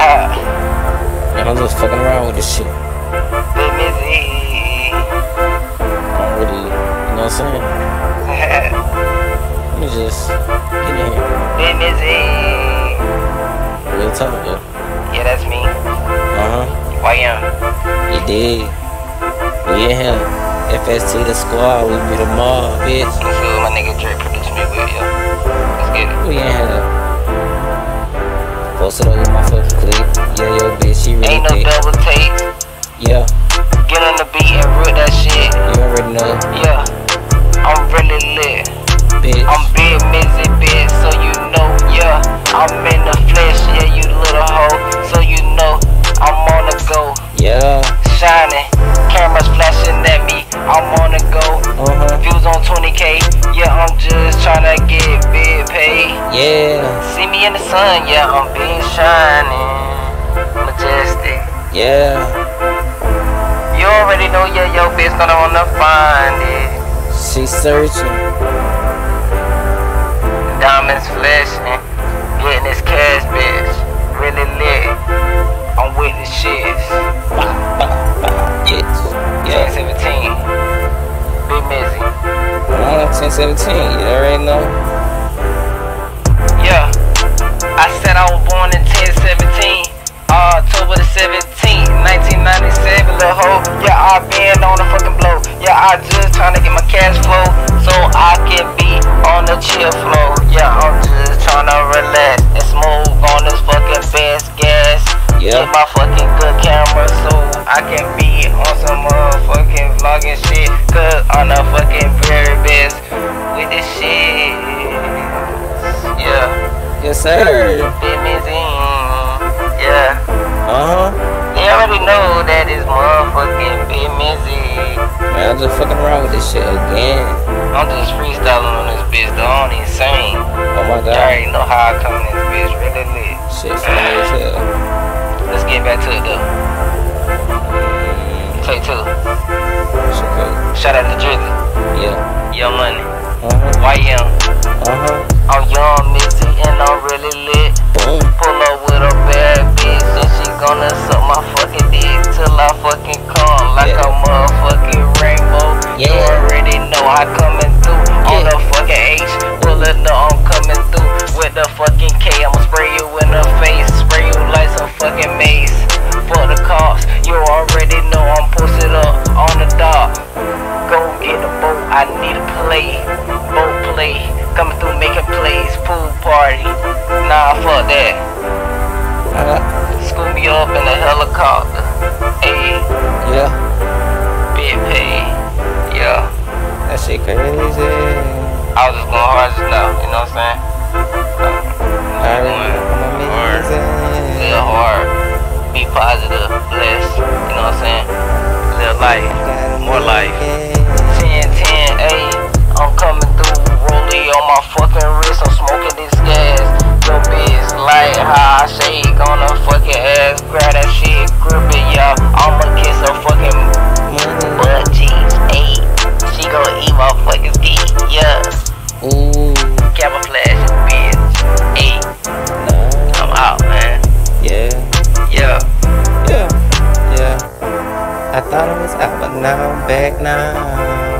And I'm just fucking around with this shit. Big Mizzy. I don't really, you know what I'm saying? Let me just get in here. Big Mizzy. Real talk, though. Yeah, that's me. Why You did. We in here. FST the squad, we be the mob, bitch. Let's see what my nigga Drake produced me with, yo. Let's get it. We in here. Post it on my fucking clip. Yeah, yo, bitch, she really ain't no thick. double take. Yeah. Get on the beat and root that shit. You already know. Yeah. I'm really lit. Bitch. I'm Big Mizzy, bitch, so you know, yeah. I'm in the flesh, yeah, you little hoe. So you know, I'm on the go. Yeah. Shining, cameras flashing at me, I'm on the go. Views on 20K, yeah, I'm just tryna get big pay. Yeah. See me in the sun, yeah, I'm big shining, majestic. Yeah. You already know, yeah, your bitch gonna wanna find it. She's searching. Diamonds flashing, getting this cash, bitch. Really lit. I'm with the shits. Yeah. 1017. Big Mizzy. 1017, you already know. Yeah. I said I was born in 1017. October the 17th, 1997, little hoe. Yeah, I been on the fucking blow. Yeah, I just tryna get my cash flow so I can be on the chill flow. Yeah, I'm just tryna relax and smoke on this fucking best gas. Yeah. Get my fucking good camera so I can be on some motherfucking vlogging shit. Cause I'm the fucking very best with this shit. Yeah. Yes, sir. Big Mizzy. Yeah. They already know that it's motherfucking Big Mizzy. Man, I'm just fucking around with this shit again. I'm just freestyling on this bitch, though. I don't even sing. Oh my god. You already know how I come in this bitch, really lit. Shit funny as hell. Let's get back to it, though. Take two. Shit cool. Shout out to Drizzy. Yeah. Young Money. YM. I'm young, Mizzy, and I'm really lit. Boom. Pull up with a bad bitch, and she gonna suck my fucking dick till I fucking come like a motherfucking rainbow. You already know I coming through on the fucking H. Pulling up, I'm coming through with the fucking K. I'ma spray you in the face, spray you like some fucking mace. For the cops, you already know I'm posted up on the dock. Go get the boat, I need a play, boat play. Coming through making plays, pool party. Nah, fuck that. Scoop me up in a helicopter. Ayy. Yeah. Big pay. Yeah. That shit crazy. I was just going hard just now, you know what I'm saying? Live hard. Be positive. Blessed. You know what I'm saying? Live life. More life. 10-10, ayy. I'm coming through. Rollie on my fucking wrist. I'm smoking this gas. Your bitch like how I shake on her fucking ass. Grab that shit, grip it, y'all. I'ma kiss her fucking butt cheeks. Ayy. She gon' eat my fucking ski. Yeah. Ooh. Camouflage, bitch. Ayy. I'm out, man. Yeah. Yeah. Yeah. Yeah. I thought I was out, but now I'm back now.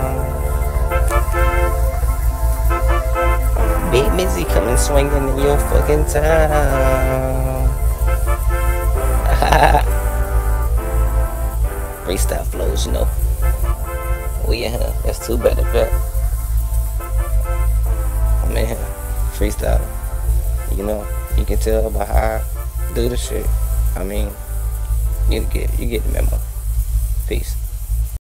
Big Mizzy coming swinging in your fucking town. Freestyle flows, you know. Oh yeah, that's too bad, bet. I'm in here, freestyle. You know, you can tell by how I do the shit. I mean, you get the memo. Peace.